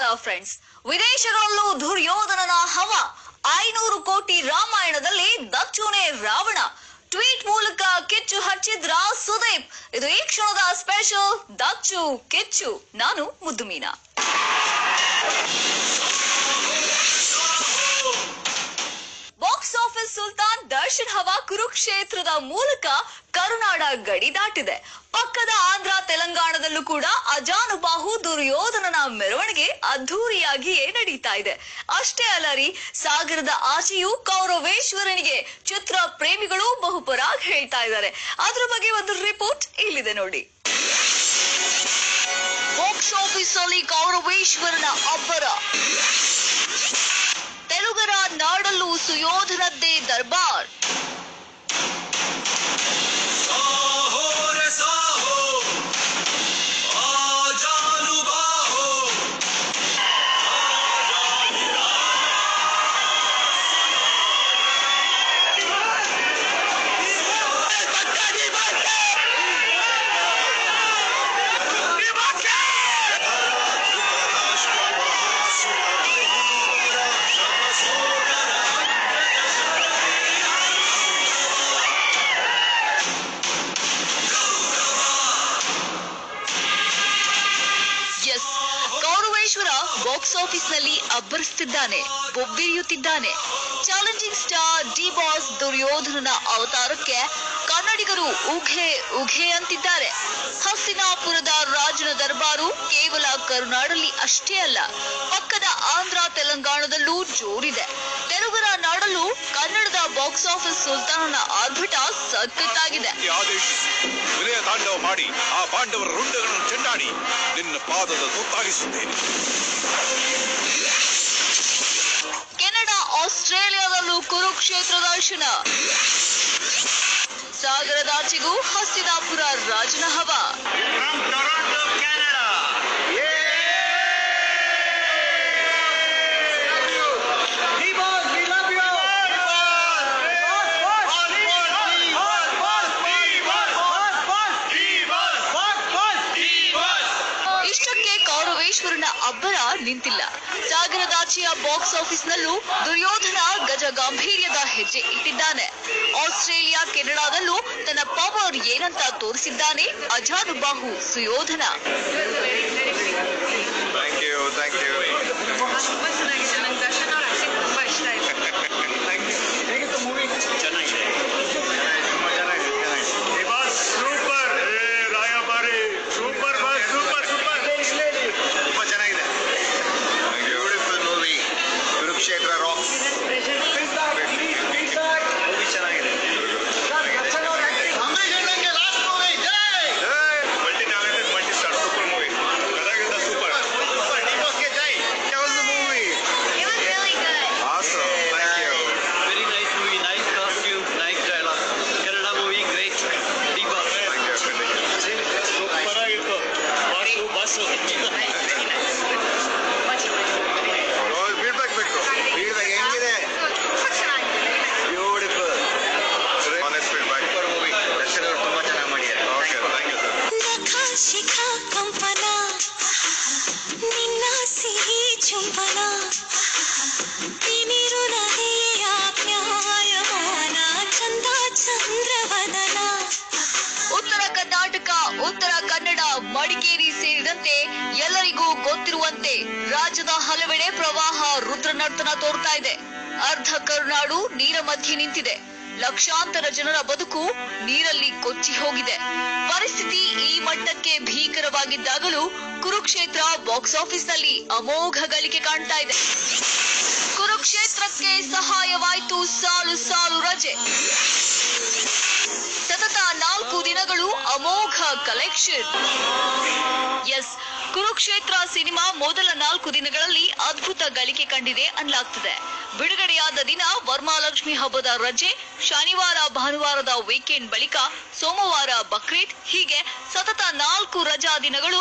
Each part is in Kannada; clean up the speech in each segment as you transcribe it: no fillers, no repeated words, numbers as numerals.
ನಮಸ್ಕಾರ ಫ್ರೆಂಡ್ಸ್. ವಿದೇಶಗಳಲ್ಲೂ ದುರ್ಯೋಧನನ ಹವ. 500 ಕೋಟಿ ರಾಮಾಯಣದಲ್ಲಿ ದಚ್ಚುನೇ ರಾವಣ. ಟ್ವೀಟ್ ಮೂಲಕ ಕಿಚ್ಚು ಹಚ್ಚಿದ್ರ ಸುದೀಪ್. ಇದು ಈ ಕ್ಷಣದ ಸ್ಪೆಷಲ್ ದಚ್ಚು ಕಿಚ್ಚು. ನಾನು ಮುದ್ದು ಮೀನಾ. ಬಾಕ್ಸ್ ಆಫೀಸ್ ಸುಲ್ತಾನ್ ದರ್ಶನ್ ಹವಾ ಕುರುಕ್ಷೇತ್ರದ ಮೂಲಕ ಕರುನಾಡ ಗಡಿ ದಾಟಿದೆ. ಪಕ್ಕದ ಆಂಧ್ರ ತೆಲಂಗಾಣದಲ್ಲೂ ಕೂಡ ಅಜಾನುಬಾಹು ದುರ್ಯೋಧನನ ಮೆರವಣಿಗೆ ಅದ್ಧೂರಿಯಾಗಿಯೇ ನಡೀತಾ ಇದೆ. ಅಷ್ಟೇ ಅಲ್ಲ ರೀ, ಸಾಗರದ ಆಚೆಯೂ ಕೌರವೇಶ್ವರನಿಗೆ ಚಿತ್ರ ಪ್ರೇಮಿಗಳು ಬಹುಪರಾಗ್ ಹೇಳ್ತಾ ಇದ್ದಾರೆ. ಅದ್ರ ಬಗ್ಗೆ ಒಂದು ರಿಪೋರ್ಟ್ ಇಲ್ಲಿದೆ ನೋಡಿ. ಬಾಕ್ಸ್ ಆಫೀಸ್ ಅಲ್ಲಿ ಕೌರವೇಶ್ವರನ ಅಬ್ಬರ. ತೆಲುಗರ ನಾಡಲ್ಲೂ ಸುಯೋಧನದ್ದೇ ದರ್ಬಾರ್. ಕೌರವೇಶ್ವರ ಬಾಕ್ಸ್ ಆಫೀಸ್ ನಲ್ಲಿ ಅಬ್ಬರಿಸುತ್ತಿದ್ದಾನೆ, ಬೊಬ್ಬಿರಿಯುತ್ತಿದ್ದಾನೆ. ಚಾಲೆಂಜಿಂಗ್ ಸ್ಟಾರ್ ಡಿ ಬಾಸ್ ದುರ್ಯೋಧನನ ಅವತಾರಕ್ಕೆ ಕನ್ನಡಿಗರು ಉಘೆ ಉಘೆ ಅಂತಿದ್ದಾರೆ. ಹಸ್ತಿನಾಪುರದ ರಾಜನ ದರ್ಬಾರು ಕೇವಲ ಕರುನಾಡಲ್ಲಿ ಅಷ್ಟೇ ಅಲ್ಲ, ಪಕ್ಕದ ಆಂಧ್ರ ತೆಲಂಗಾಣದಲ್ಲೂ ಜೋರಿದೆ. ತೆಲುಗರ ನಾಡಲ್ಲೂ ಕನ್ನಡದ ಬಾಕ್ಸ್ ಆಫೀಸ್ ಸುಲ್ತಾನನ ಆರ್ಭಟ ಸಖತ್ತಾಗಿದೆ. ವಿನಯ ತಾಂಡವ ಮಾಡಿ ಆ ಪಾಂಡವರ ರುಂಡಗಳನ್ನು ಚೆಂಡಾಡಿ ನಿನ್ನ ಪಾದದ ತುತ್ತಾಗಿಸುತ್ತೇನೆ. ಕೆನಡಾ ಆಸ್ಟ್ರೇಲಿಯಾದಲ್ಲೂ ಕುರುಕ್ಷೇತ್ರ ದರ್ಶನ. ಸಾಗರದಾಚೆಗೂ ಹಸ್ತಿನಾಪುರ ರಾಜನ ಹವಾ. ಇಷ್ಟಕ್ಕೆ ಕೌರವೇಶ್ವರನ ಅಬ್ಬರ ನಿಂತಿಲ್ಲ. ಸಾಗರದಾಚೆಯ ಬಾಕ್ಸ್ ಆಫೀಸ್ ನಲ್ಲೂ ದುರ್ಯೋಧನ ಗಜ ಗಾಂಭೀರ್ಯದ ಹೆಜ್ಜೆ ಇಟ್ಟಿದ್ದಾನೆ. ಆಸ್ಟ್ರೇಲಿಯಾ ಕೆನಡಾದಲ್ಲೂ ತನ್ನ ಪವರ್ ಏನಂತ ತೋರಿಸಿದ್ದಾನೆ ಅಜಾನುಬಾಹು ಸುಯೋಧನ. ಶಿಖಾ ಕಂಪನ ನಿನ್ನ ಸಿಹಿ ಚುಂಬನ ತಿಮಿರು ನದಿಯ ಪ್ಯಾಯಮಾನ ಚಂದ ಚಂದ್ರವದನ. ಉತ್ತರ ಕರ್ನಾಟಕ, ಉತ್ತರ ಕನ್ನಡ, ಮಡಿಕೇರಿ ಸೇರಿದಂತೆ ಎಲ್ಲರಿಗೂ ಗೊತ್ತಿರುವಂತೆ ರಾಜ್ಯದ ಹಲವೆಡೆ ಪ್ರವಾಹ ರುದ್ರನರ್ತನ ತೋರ್ತಾ ಇದೆ. ಅರ್ಧ ಕರುನಾಡು ನೀರ ಮಧ್ಯೆ ನಿಂತಿದೆ. ಲಕ್ಷಾಂತರ ಜನರ ಬದುಕು ನೀರಲ್ಲಿ ಕೊಚ್ಚಿ ಹೋಗಿದೆ. ಪರಿಸ್ಥಿತಿ ಈ ಮಟ್ಟಕ್ಕೆ ಭೀಕರವಾಗಿದ್ದಾಗಲೂ ಕುರುಕ್ಷೇತ್ರ ಬಾಕ್ಸ್ ಆಫೀಸ್ ನಲ್ಲಿ ಅಮೋಘ ಗಳಿಕೆ ಕಾಣ್ತಾ ಇದೆ. ಕುರುಕ್ಷೇತ್ರಕ್ಕೆ ಸಹಾಯವಾಯಿತು ಸಾಲು ಸಾಲು ರಜೆ. ಸತತ 4 ದಿನಗಳು ಅಮೋಘ ಕಲೆಕ್ಷನ್. ಎಸ್, ಕುರುಕ್ಷೇತ್ರ ಸಿನಿಮಾ ಮೊದಲ 4 ದಿನಗಳಲ್ಲಿ ಅದ್ಭುತ ಗಳಿಕೆ ಕಂಡಿದೆ ಅನ್ನಲಾಗ್ತದೆ. ಬಿಡುಗಡೆಯಾದ ದಿನ ವರಮಹಾಲಕ್ಷ್ಮಿ ಹಬ್ಬದ ರಜೆ, ಶನಿವಾರ ಭಾನುವಾರದ ವೀಕೆಂಡ್ ಬಳಿಕ ಸೋಮವಾರ ಬಕ್ರೀದ್, ಹೀಗೆ ಸತತ 4 ರಜಾ ದಿನಗಳು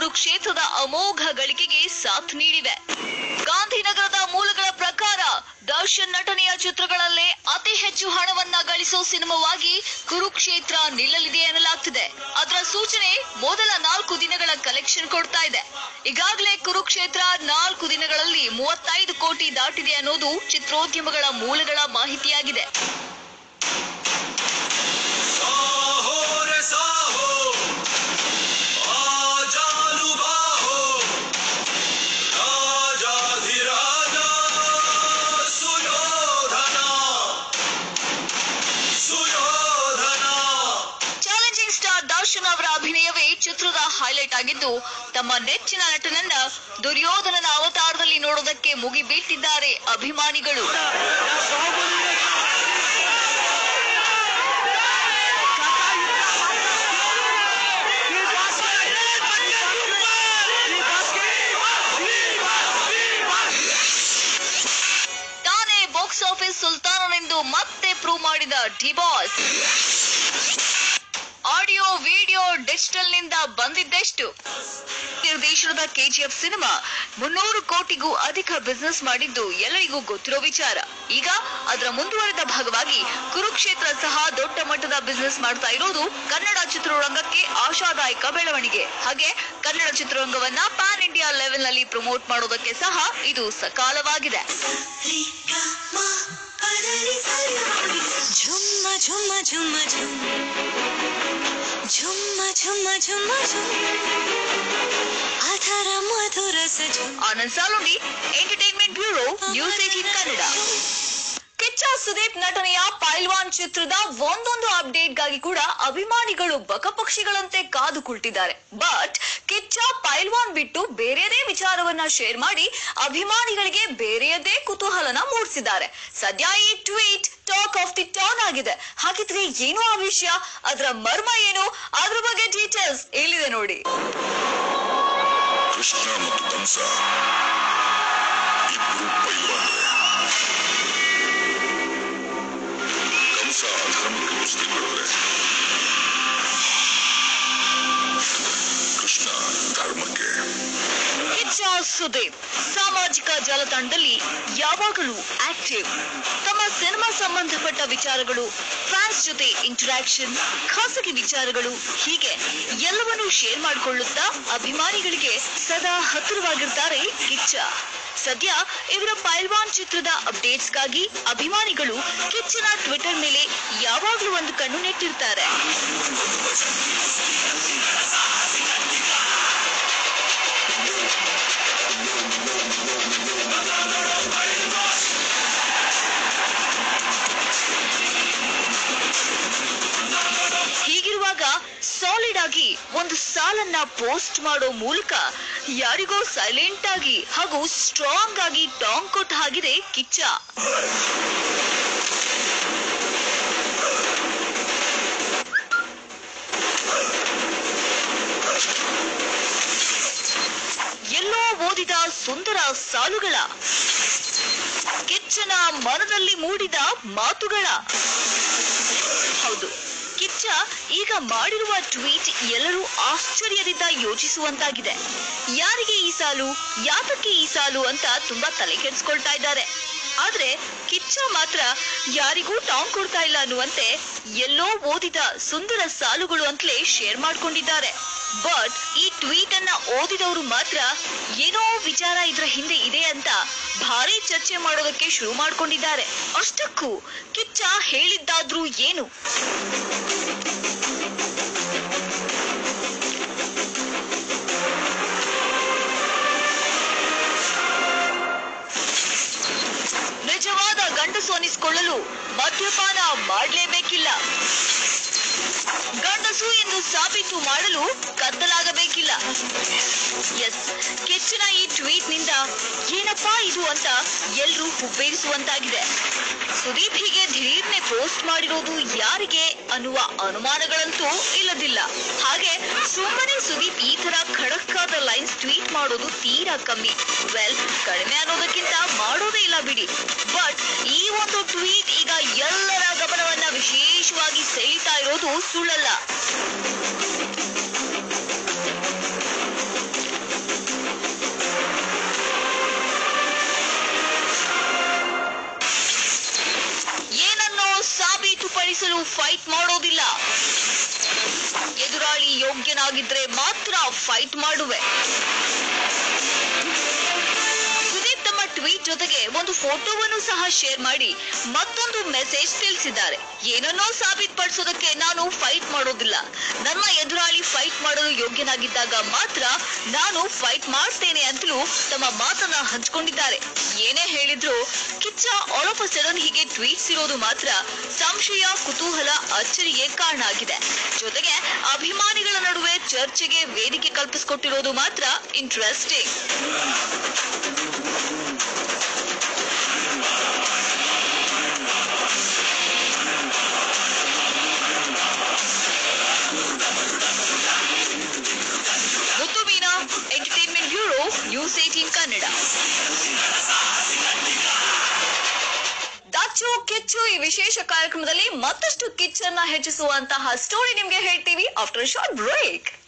ಕುರುಕ್ಷೇತ್ರದ ಅಮೋಘ ಗಳಿಕೆಗೆ ಸಾಥ್ ನೀಡಿವೆ. ಗಾಂಧಿನಗರದ ಮೂಲಗಳ ಪ್ರಕಾರ ದರ್ಶನ್ ನಟನೆಯ ಚಿತ್ರಗಳಲ್ಲೇ ಅತಿ ಹೆಚ್ಚು ಹಣವನ್ನ ಗಳಿಸೋ ಸಿನಿಮಾವಾಗಿ ಕುರುಕ್ಷೇತ್ರ ನಿಲ್ಲಲಿದೆ ಎನ್ನಲಾಗ್ತಿದೆ. ಅದರ ಸೂಚನೆ ಮೊದಲ 4 ದಿನಗಳ ಕಲೆಕ್ಷನ್ ಕೊಡ್ತಾ ಇದೆ. ಈಗಾಗಲೇ ಕುರುಕ್ಷೇತ್ರ 4 ದಿನಗಳಲ್ಲಿ 35 ಕೋಟಿ ದಾಟಿದೆ ಅನ್ನೋದು ಚಿತ್ರೋದ್ಯಮಗಳ ಮೂಲಗಳ ಮಾಹಿತಿಯಾಗಿದೆ. ದರ್ಶನ್ ಅವರ ಅಭಿನಯವೇ ಚಿತ್ರದ ಹೈಲೈಟ್ ಆಗಿದ್ದು, ತಮ್ಮ ನೆಚ್ಚಿನ ನಟನನ್ನ ದುರ್ಯೋಧನನ ಅವತಾರದಲ್ಲಿ ನೋಡೋದಕ್ಕೆ ಮುಗಿಬೀಳ್ತಿದ್ದಾರೆ ಅಭಿಮಾನಿಗಳು. ತಾನೇ ಬಾಕ್ಸ್ ಆಫೀಸ್ ಸುಲ್ತಾನನೆಂದು ಮತ್ತೆ ಪ್ರೂವ್ ಮಾಡಿದ D boss. Audio video digital ನಿಂದ ಬಂದಿದ್ದೆಷ್ಟು? ನಿರ್ದೇಶನದ ಕೆಜಿಎಫ್ ಸಿನಿಮಾ 300 ಕೋಟಿಗೂ ಅಧಿಕ ಬಿಸಿನೆಸ್ ಮಾಡಿದ್ದು ಎಲ್ಲರಿಗೂ ಗೊತ್ತಿರೋ ವಿಚಾರ. ಈಗ ಅದರ ಮುಂದುವರೆದ ಭಾಗವಾಗಿ ಕುರುಕ್ಷೇತ್ರ ಸಹ ದೊಡ್ಡ ಮಟ್ಟದ ಬಿಸಿನೆಸ್ ಮಾಡ್ತಾ ಇರೋದು ಕನ್ನಡ ಚಿತ್ರರಂಗಕ್ಕೆ ಆಶಾದಾಯಕ ಬೆಳವಣಿಗೆ. ಹಾಗೆ ಕನ್ನಡ ಚಿತ್ರರಂಗವನ್ನ ಪ್ಯಾನ್ ಇಂಡಿಯಾ ಲೆವೆಲ್ ನಲ್ಲಿ ಪ್ರಮೋಟ್ ಮಾಡೋದಕ್ಕೆ ಸಹ ಇದು ಸಕಾಲವಾಗಿದೆ. Anand Saloni, entertainment bureau, news 18 Kannada. Kichcha Sudeep ನಟನೆಯ ಪೈಲ್ವಾನ್ ಚಿತ್ರದ ಒಂದೊಂದು ಅಪ್ಡೇಟ್ಗಾಗಿ ಕೂಡ ಅಭಿಮಾನಿಗಳು ಬಕಪಕ್ಷಿಗಳಂತೆ ಕಾದು ಕುಳಿತಿದ್ದಾರೆ. ಬಟ್ ಕಿಚ್ಚ ಪೈಲ್ವಾನ್ ಬಿಟ್ಟು ಬೇರೆಯದೇ ವಿಚಾರವನ್ನ ಶೇರ್ ಮಾಡಿ ಅಭಿಮಾನಿಗಳಿಗೆ ಬೇರೆಯದೇ ಕುತೂಹಲನ ಮೂಡಿಸಿದ್ದಾರೆ. ಸದ್ಯ ಈ tweet talk of the town ಆಗಿದೆ. ಹಾಗಿದ್ರೆ ಏನು ಆ ವಿಷಯ, ಅದರ ಮರ್ಮ ಏನು, ಅದ್ರ ಬಗ್ಗೆ ಡೀಟೇಲ್ಸ್ ಇಲ್ಲಿದೆ ನೋಡಿ. ಕೃಷ್ಣ ಮತ್ತು ಕಂಸ ಇಬ್ಬರು ಪೈಲ್ವಾನರೇ. ಕಂಸ ಅಧರ್ಮಕ್ಕೆ ಕುಸ್ತಿ ಕೊಡಿದ್ರೆ ಕೃಷ್ಣ ಧರ್ಮಕ್ಕೆ. ಕಿಚ್ಚ ಸುದೀಪ್ ಸಾಮಾಜಿಕ ಜಾಲತಾಣದಲ್ಲಿ ಯಾವಾಗಲೂ ಆಕ್ಟಿವ್. ತಮ್ಮ ಸಿನಿಮಾ ಸಂಬಂಧಪಟ್ಟ ವಿಚಾರಗಳು, ಫ್ಯಾನ್ಸ್ ಜೊತೆ ಇಂಟರಾಕ್ಷನ್, ಖಾಸಗಿ ವಿಚಾರಗಳು ಹೀಗೆ ಎಲ್ಲವನ್ನೂ ಶೇರ್ ಮಾಡಿಕೊಳ್ಳುತ್ತಾ ಅಭಿಮಾನಿಗಳಿಗೆ ಸದಾ ಹತ್ತಿರವಾಗಿರ್ತಾರೆ ಕಿಚ್ಚ. ಸದ್ಯ ಇವರ ಪೈಲ್ವಾನ್ ಚಿತ್ರದ ಅಪ್ಡೇಟ್ಸ್ಗಾಗಿ ಅಭಿಮಾನಿಗಳು ಕಿಚ್ಚನ ಟ್ವಿಟರ್ ಮೇಲೆ ಯಾವಾಗಲೂ ಒಂದು ಕಣ್ಣು ನೆಟ್ಟಿರ್ತಾರೆ. ಹೀಗಿರುವಾಗ ಸಾಲಿಡ್ ಆಗಿ ಒಂದು ಸಾಲನ್ನ ಪೋಸ್ಟ್ ಮಾಡೋ ಮೂಲಕ ಯಾರಿಗೋ ಸೈಲೆಂಟ್ ಆಗಿ ಹಾಗೂ ಸ್ಟ್ರಾಂಗ್ ಆಗಿ ಟಾಂಗ್ ಕೊಟ್ಟ ಹಾಗಿದೆ ಕಿಚ್ಚ. ಎಲ್ಲೋ ಓದಿದ ಸುಂದರ ಸಾಲುಗಳ, ಕಿಚ್ಚನ ಮನದಲ್ಲಿ ಮೂಡಿದ ಮಾತುಗಳ. ಹೌದು, ಕಿಚ್ಚ ಈಗ ಮಾಡಿರುವ ಟ್ವೀಟ್ ಎಲ್ಲರೂ ಆಶ್ಚರ್ಯದಿಂದ ಯೋಚಿಸುವಂತಾಗಿದೆ. ಯಾರಿಗೆ ಈ ಸಾಲು, ಯಾತಕ್ಕೆ ಈ ಸಾಲು ಅಂತ ತುಂಬಾ ತಲೆ ಕೆಡಿಸ್ಕೊಳ್ತಾ ಇದ್ದಾರೆ. ಆದ್ರೆ ಕಿಚ್ಚ ಮಾತ್ರ ಯಾರಿಗೂ ಟಾಂಗ್ ಕೊಡ್ತಾ ಇಲ್ಲ ಅನ್ನುವಂತೆ ಎಲ್ಲೋ ಓದಿದ ಸುಂದರ ಸಾಲುಗಳು ಅಂತಲೇ ಶೇರ್ ಮಾಡ್ಕೊಂಡಿದ್ದಾರೆ. ಬಟ್ ಈ ಟ್ವೀಟ್ ಅನ್ನ ಓದಿದವರು ಮಾತ್ರ ಏನೋ ವಿಚಾರ ಇದ್ರ ಹಿಂದೆ ಇದೆ ಅಂತ ಭಾರಿ ಚರ್ಚೆ ಮಾಡೋದಕ್ಕೆ ಶುರು ಮಾಡ್ಕೊಂಡಿದ್ದಾರೆ. ಅಷ್ಟಕ್ಕೂ ಕಿಚ್ಚ ಹೇಳಿದ್ದಾದ್ರೂ ಏನು? ನಿಜವಾದ ಗಂಡಸು ಅನಿಸಿಕೊಳ್ಳಲು ಮದ್ಯಪಾನ ಮಾಡಲೇಬೇಕಿಲ್ಲ. ಗಂಡಸು ಎಂದು ಸಾಬೀತು ಮಾಡಲು ಕತ್ತಲಾಗಬೇಕಿಲ್ಲ. ಎಸ್, ಕಿಚ್ಚನ ಈ ಟ್ವೀಟ್ ನಿಂದ ಏನಪ್ಪಾ ಇದು ಅಂತ ಎಲ್ರೂ ಹುಬ್ಬೇರಿಸುವಂತಾಗಿದೆ. ಸುದೀಪ್ ಹೀಗೆ ದಿಢೀರ್ನೆ ಪೋಸ್ಟ್ ಮಾಡಿರೋದು ಯಾರಿಗೆ ಅನ್ನುವ ಅನುಮಾನಗಳಂತೂ ಇಲ್ಲದಿಲ್ಲ. ಹಾಗೆ ಸುಮ್ಮನೆ ಸುದೀಪ್ ಈ ತರ ಖಡಕ್ ಆದ ಲೈನ್ಸ್ ಟ್ವೀಟ್ ಮಾಡೋದು ತೀರಾ ಕಮ್ಮಿ. ವೆಲ್, ಕಡಿಮೆ ಅನ್ನೋದಕ್ಕಿಂತ ಮಾಡೋದೇ ಇಲ್ಲ ಬಿಡಿ. ಬಟ್ ಈ ಒಂದು ಟ್ವೀಟ್ ಈಗ ಎಲ್ಲರ ಗಮನವನ್ನ ವಿಶೇಷವಾಗಿ ಸೆಳೀತಾ ಇರೋದು ಸುಳ್ಳಲ್ಲ. ಹಾಗಿದ್ರೆ ಮಾತ್ರ ಫೈಟ್ ಮಾಡುವೆ. ಸುದೀಪ್ ತಮ್ಮ ಟ್ವೀಟ್ ಜೊತೆಗೆ ಒಂದು ಫೋಟೋವನ್ನು ಸಹ ಶೇರ್ ಮಾಡಿ ಮತ್ತೊಂದು ಮೆಸೇಜ್ ತಿಳಿಸಿದ್ದಾರೆ. ಏನನ್ನೋ ಸಾಬೀತುಪಡಿಸೋದಕ್ಕೆ ನಾನು ಫೈಟ್ ಮಾಡೋದಿಲ್ಲ. ನನ್ನ ಎದುರಾಳಿ ಫೈಟ್ ಮಾಡಲು ಯೋಗ್ಯನಾಗಿದ್ದಾಗ ಮಾತ್ರ ನಾನು ಫೈಟ್ ಮಾಡ್ತೇನೆ ಅಂತಲೂ ತಮ್ಮ ಮಾತನ್ನ ಹಂಚಿಕೊಂಡಿದ್ದಾರೆ. ಏನೇ ಹೇಳಿದ್ರು Kichcha all of a sudden ಹೀಗೆ ಟ್ವೀಟ್ಸ್ ಇರೋದು ಮಾತ್ರ ಸಂಶಯ, ಕುತೂಹಲ, ಅಚ್ಚರಿಗೆ ಕಾರಣ ಆಗಿದೆ. ಜೊತೆಗೆ ಅಭಿಮಾನಿಗಳ ನಡುವೆ ಚರ್ಚೆಗೆ ವೇದಿಕೆ ಕಲ್ಪಿಸಿಕೊಟ್ಟಿರೋದು ಮಾತ್ರ interesting. Entertainment bureau, news 18 Kannada. Dachchu Kichchu ಈ ವಿಶೇಷ ಕಾರ್ಯಕ್ರಮದಲ್ಲಿ ಮತ್ತಷ್ಟು ಕಿಚ್ಚನ್ನ ಹೆಚ್ಚಿಸುವಂತಹ ಸ್ಟೋರಿ ನಿಮ್ಗೆ ಹೇಳ್ತೀವಿ ಆಫ್ಟರ್ ಶಾರ್ಟ್ ಬ್ರೇಕ್.